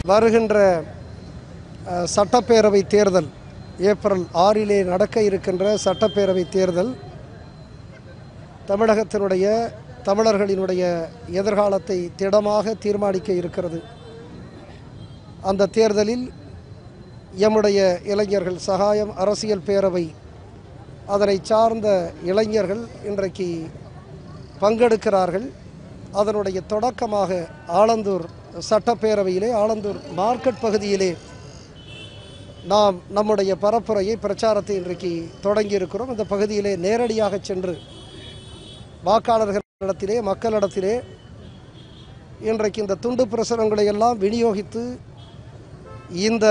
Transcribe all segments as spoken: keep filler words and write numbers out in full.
வருகின்ற சட்டப்பேரவை தேர்தல் ஏப்ரல் ஆறிலே நடக்க இருக்கின்ற சட்டப்பேரவை தேர்தல் தமிழகத்தினுடைய தமிழர்களினுடைய எதிர்காலத்தை திடமாக தீர்மானிக்க இருக்கிறது. அந்த தேர்தலில் எம்முடைய இளைஞர்கள் சகாயம் அரசியல் பேரவை அதனை சார்ந்த இளைஞர்கள் இன்றைக்கு பங்கெடுக்கிறார்கள். அதனுடைய தொடக்கமாக ஆலந்தூர் சட்டப்பேரவையிலே ஆலந்தூர் மார்க்கெட் பகுதியிலே நாம் நம்முடைய பரப்புரையை பிரச்சாரத்தை இன்றைக்கு தொடங்கி இருக்கிறோம். இந்த பகுதியிலே நேரடியாக சென்று வாக்காளர்களிடத்திலே மக்களிடத்திலே இன்றைக்கு இந்த துண்டு பிரசுரங்களை எல்லாம் விநியோகித்து இந்த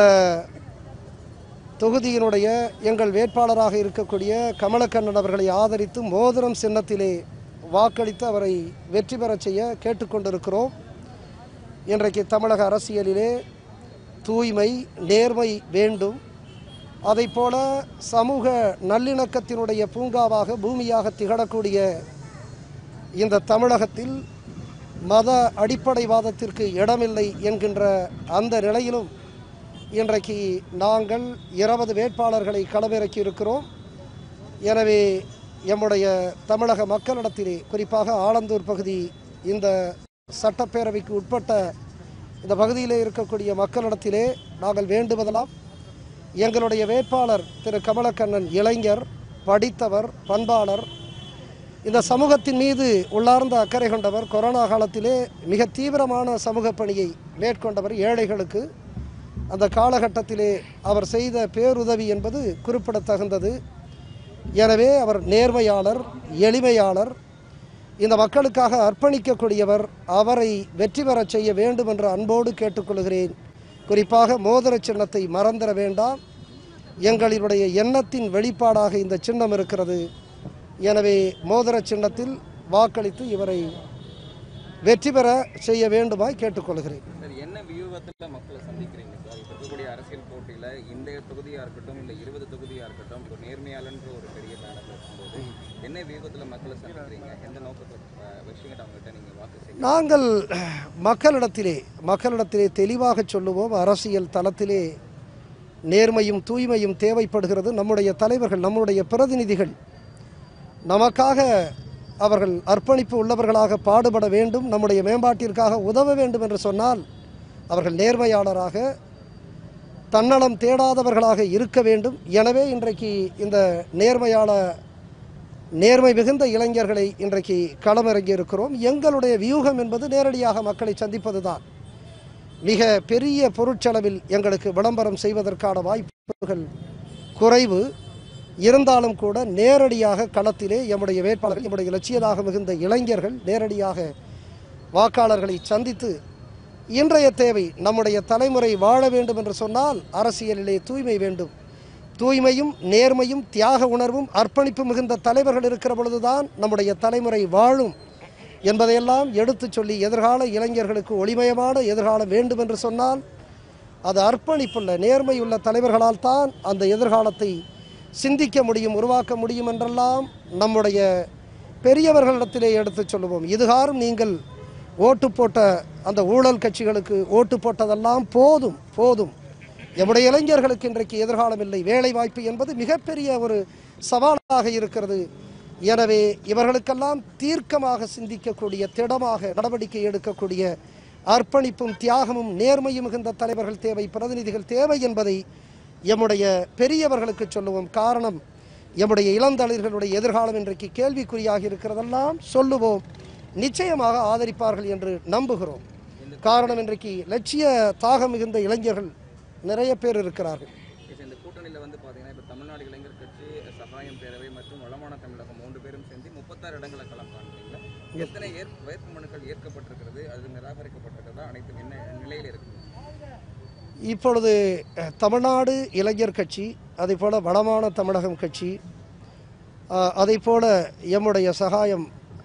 தொகுதியினுடைய எங்கள் வேட்பாளராக இருக்கக்கூடிய கமலக்கண்ணன் அவர்களை ஆதரித்து மோதிரம் சின்னத்திலே வாக்களித்து அவரை வெற்றி பெறச் செய்ய கேட்டுக்கொண்டிருக்கிறோம். இன்றைக்கு தமிழக அரசியலிலே தூய்மை நேர்மை வேண்டும். அதைப்போல சமூக நல்லிணக்கத்தினுடைய பூங்காவாக பூமியாக திகழக்கூடிய இந்த தமிழகத்தில் மத அடிப்படைவாதத்திற்கு இடமில்லை என்கின்ற அந்த நிலையிலும் இன்றைக்கு நாங்கள் இருபது வேட்பாளர்களை களமிறக்கி இருக்கிறோம். எனவே எம்முடைய தமிழக மக்களிடத்திலே குறிப்பாக ஆலந்தூர் பகுதி இந்த சட்டப்பேரவைக்கு உட்பட்ட இந்த பகுதியிலே இருக்கக்கூடிய மக்களிடத்திலே நாங்கள் வேண்டுவதெல்லாம் எங்களுடைய வேட்பாளர் திரு கமலக்கண்ணன் இளைஞர், படித்தவர், பண்பாளர், இந்த சமூகத்தின் மீது உள்ளார்ந்த அக்கறை கொண்டவர், கொரோனா காலத்திலே மிக தீவிரமான சமூக பணியை மேற்கொண்டவர். ஏழைகளுக்கு அந்த காலகட்டத்திலே அவர் செய்த பேருதவி என்பது குறிப்பிடத்தகுந்தது. எனவே அவர் நேர்மையாளர், எளிமையாளர், இந்த மக்களுக்காக அர்ப்பணிக்கக்கூடியவர். அவரை வெற்றி பெறச் செய்ய வேண்டும் என்ற அன்போடு கேட்டுக்கொள்கிறேன். குறிப்பாக மோதிர சின்னத்தை மறந்துட வேண்டாம். எங்களினுடைய எண்ணத்தின் வெளிப்பாடாக இந்த சின்னம் இருக்கிறது. எனவே மோதிர சின்னத்தில் வாக்களித்து இவரை வெற்றி பெற செய்ய வேண்டுமாய் கேட்டுக்கொள்கிறேன். என்ன வியூகத்தில் மக்களை சந்திக்கிறீங்க சார்? இருக்கக்கூடிய அரசியல் போட்டியில் இந்த தொகுதியாக இருக்கட்டும் இல்லை இருபது தொகுதியாக இருக்கட்டும் ஒரு நேர்மையாளன்ற ஒரு பெரிய பேனர் இருக்கும்போது என்ன வியூகத்தில் மக்களை சந்திக்கிறீங்க? எந்த நோக்கத்தில் வச்சுக்கிட்டு அவங்ககிட்ட நீங்கள் வாக்கு செய்ய? நாங்கள் மக்களிடத்திலே மக்களிடத்திலே தெளிவாக சொல்லுவோம். அரசியல் தளத்திலே நேர்மையும் தூய்மையும் தேவைப்படுகிறது. நம்முடைய தலைவர்கள், நம்முடைய பிரதிநிதிகள் நமக்காக அவர்கள் அர்ப்பணிப்பு உள்ளவர்களாக பாடுபட வேண்டும், நம்முடைய மேம்பாட்டிற்காக உதவ வேண்டும் என்று சொன்னால் அவர்கள் நேர்மையாளராக தன்னலம் தேடாதவர்களாக இருக்க வேண்டும். எனவே இன்றைக்கு இந்த நேர்மையாள நேர்மை மிகுந்த இளைஞர்களை இன்றைக்கு களமிறங்கி இருக்கிறோம். எங்களுடைய வியூகம் என்பது நேரடியாக மக்களை சந்திப்பது தான். மிக பெரிய பொருட்செலவில் எங்களுக்கு விளம்பரம் செய்வதற்கான வாய்ப்புகள் குறைவு இருந்தாலும் கூட நேரடியாக களத்திலே எம்முடைய வேட்பாளர்கள், எம்முடைய லட்சியதாக மிகுந்த இளைஞர்கள் நேரடியாக வாக்காளர்களை சந்தித்து இன்றைய தேவை நம்முடைய தலைமுறை வாழ வேண்டும் என்று சொன்னால் அரசியலிலே தூய்மை வேண்டும். தூய்மையும் நேர்மையும் தியாக உணர்வும் அர்ப்பணிப்பு மிகுந்த தலைவர்கள் இருக்கிற பொழுதுதான் நம்முடைய தலைமுறை வாழும் என்பதையெல்லாம் எடுத்து சொல்லி எதிர்கால இளைஞர்களுக்கு ஒளிமயமான எதிர்காலம் வேண்டும் என்று சொன்னால் அது அர்ப்பணிப்புள்ள நேர்மையுள்ள தலைவர்களால் தான் அந்த எதிர்காலத்தை சிந்திக்க முடியும், உருவாக்க முடியும் என்றெல்லாம் நம்முடைய பெரியவர்களிடத்திலே எடுத்து சொல்லுவோம். இதுகாரும் நீங்கள் ஓட்டு போட்ட அந்த ஊழல் கட்சிகளுக்கு ஓட்டு போட்டதெல்லாம் போதும் போதும். எம்முடைய இளைஞர்களுக்கு இன்றைக்கு எதிர்காலம் இல்லை. வேலை வாய்ப்பு என்பது மிகப்பெரிய ஒரு சவாலாக இருக்கிறது. எனவே இவர்களுக்கெல்லாம் தீர்க்கமாக சிந்திக்கக்கூடிய, திடமாக நடவடிக்கை எடுக்கக்கூடிய அர்ப்பணிப்பும் தியாகமும் நேர்மையும் மிகுந்த தலைவர்கள் தேவை, பிரதிநிதிகள் தேவை என்பதை எம்முடைய பெரியவர்களுக்கு சொல்லுவோம். காரணம், எம்முடைய இளந்தளிர்களுடைய எதிர்காலம் இன்றைக்கு கேள்விக்குறியாக இருக்கிறதெல்லாம் சொல்லுவோம். நிச்சயமாக ஆதரிப்பார்கள் என்று நம்புகிறோம். காரணம், இன்றைக்கு லட்சிய தாகம் மிகுந்த இளைஞர்கள் நிறைய பேர் இருக்கிறார்கள். இந்த கூட்டணியில் வந்து பார்த்தீங்கன்னா இப்போ தமிழ்நாடு இளைஞர் கட்சி, சகாயம் பேரவை மற்றும் வளமான தமிழகம் மூன்று பேரும் சேர்ந்து முப்பத்தாறு இடங்களை களம் காண்கிறீங்களா? எத்தனை ஏற் வேட்பு மனுக்கள் ஏற்கப்பட்டிருக்கிறது, அது நிராகரிக்கப்பட்டிருக்கிறதா, அனைத்தும் என்ன நிலையில் இருக்குது? இப்பொழுது தமிழ்நாடு இளைஞர் கட்சி, அதே போல் வளமான தமிழகம் கட்சி, அதே போல் எம்முடைய சகாயம்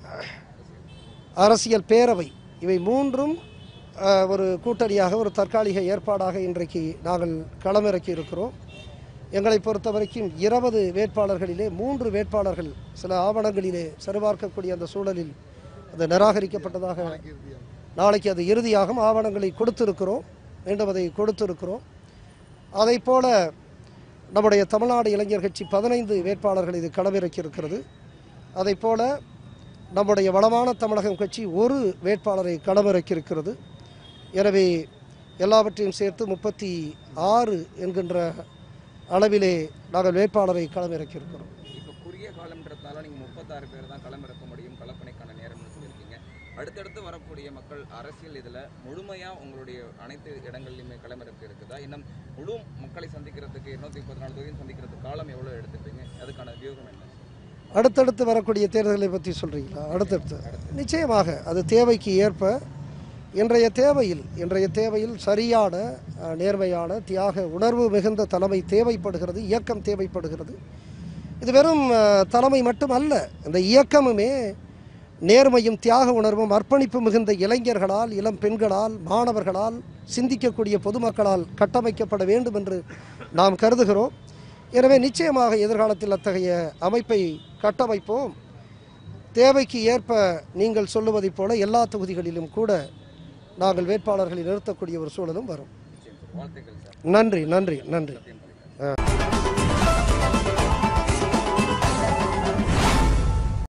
அரசியல் பேரவை, இவை மூன்றும் ஒரு கூட்டணியாக ஒரு தற்காலிக ஏற்பாடாக இன்றைக்கு நாங்கள் களமிறக்கி இருக்கிறோம். எங்களை பொறுத்த வரைக்கும் இருபது வேட்பாளர்களிலே மூன்று வேட்பாளர்கள் சில ஆவணங்களிலே சரிபார்க்கக்கூடிய அந்த சூழலில் அது நிராகரிக்கப்பட்டதாக நாளைக்கு அது இறுதியாகும் ஆவணங்களை கொடுத்திருக்கிறோம். மீண்டும் அதை கொடுத்திருக்கிறோம். அதை போல நம்முடைய தமிழ்நாடு இளைஞர் கட்சி பதினைந்து வேட்பாளர்கள் இது களமிறக்கி இருக்கிறது. அதை போல நம்முடைய வளமான தமிழகம் கட்சி ஒரு வேட்பாளரை களமிறக்கி இருக்கிறது. எனவே எல்லாவற்றையும் சேர்த்து முப்பத்தி ஆறு என்கின்ற அளவிலே நாங்கள் வேட்பாளரை களமிறக்கி இருக்கிறோம். இப்போ குறுகிய காலம்ன்றதுனால நீங்கள் முப்பத்தாறு பேர் தான் களமிறக்க முடியும், கலப்பணிக்கான நேரம்னு சொல்லியிருக்கீங்க. அடுத்தடுத்து வரக்கூடிய மக்கள் அரசியல் இதில் முழுமையாக உங்களுடைய அனைத்து இடங்கள்லையுமே களமிறக்க இருக்குதா? இன்னும் முழு மக்களை சந்திக்கிறதுக்கு இருநூத்தி முப்பத்தி நாலு தொகுதியும் சந்திக்கிறதுக்கு காலம் எவ்வளோ எடுத்துப்பீங்க? அதுக்கான வியூகம் என்ன? அடுத்தடுத்து வரக்கூடிய தேர்தலை பற்றி சொல்கிறீங்களா? அடுத்தடுத்து நிச்சயமாக அது தேவைக்கு ஏற்ப இன்றைய தேவையில் இன்றைய தேவையில் சரியான நேர்மையான தியாக உணர்வு மிகுந்த தலைமை தேவைப்படுகிறது, இயக்கம் தேவைப்படுகிறது. இது வெறும் தலைமை மட்டுமல்ல, இந்த இயக்கமுமே நேர்மையும் தியாக உணர்வும் அர்ப்பணிப்பு மிகுந்த இளைஞர்களால், இளம் பெண்களால், மாணவர்களால், சிந்திக்கக்கூடிய பொதுமக்களால் கட்டமைக்கப்பட வேண்டும் என்று நாம் கருதுகிறோம். எனவே நிச்சயமாக எதிர்காலத்தில் அத்தகைய அமைப்பை கட்டமைப்போம். தேவைக்கு ஏற்ப நீங்கள் சொல்லுவதைப் போல எல்லா தொகுதிகளிலும் கூட நாங்கள் வேட்பாளர்களை நிறுத்தக்கூடிய ஒரு சூழலும் வரும். நன்றி நன்றி நன்றி.